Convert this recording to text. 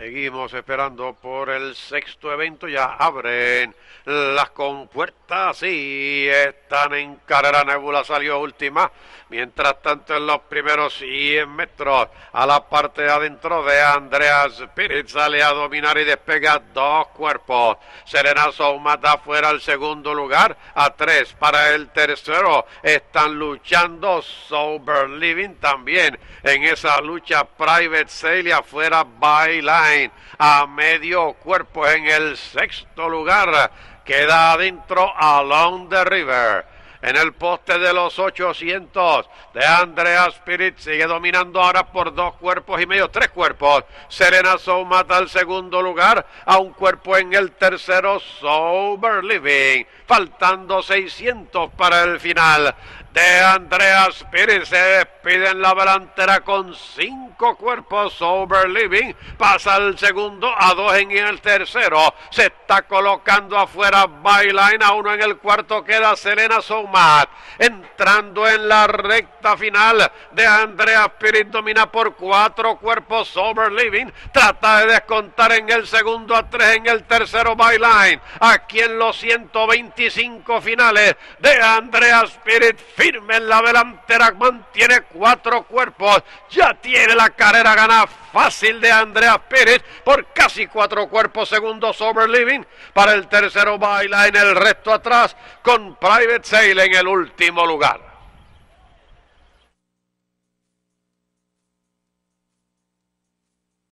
Seguimos esperando por el sexto evento. Ya abren las compuertas y están en carrera. Nebula salió última. Mientras tanto, en los primeros 100 metros, a la parte de adentro de Andreas Spirit, sale a dominar y despega dos cuerpos. Serena Soumat afuera al segundo lugar, a 3 para el tercero. Están luchando Sober Living también en esa lucha. Private Sale y afuera Byline a medio cuerpo en el sexto lugar. Queda adentro Along the River. En el poste de los 800 de Andrea Spirit sigue dominando ahora por 2 cuerpos y medio, 3 cuerpos. Serena Soumat al segundo lugar, a un cuerpo en el tercero Sober Living. Faltando 600 para el final. De Andrea Spirit se despide en la delantera con 5 cuerpos. Sober Living pasa al segundo, a 2 en el tercero. Se está colocando afuera Byline, a 1 en el cuarto queda Serena Soumat. Entrando en la recta final de Andrea Spirit, domina por 4 cuerpos Sober Living. Trata de descontar en el segundo, a 3 en el tercero Byline. Aquí en los 125 finales de Andrea Spirit, firme en la delantera, mantiene 4 cuerpos, ya tiene la carrera ganada fácil de Andrea Spirit por casi 4 cuerpos. Segundo Sober Living, para el tercero Byline, el resto atrás con Private Sale en el último lugar.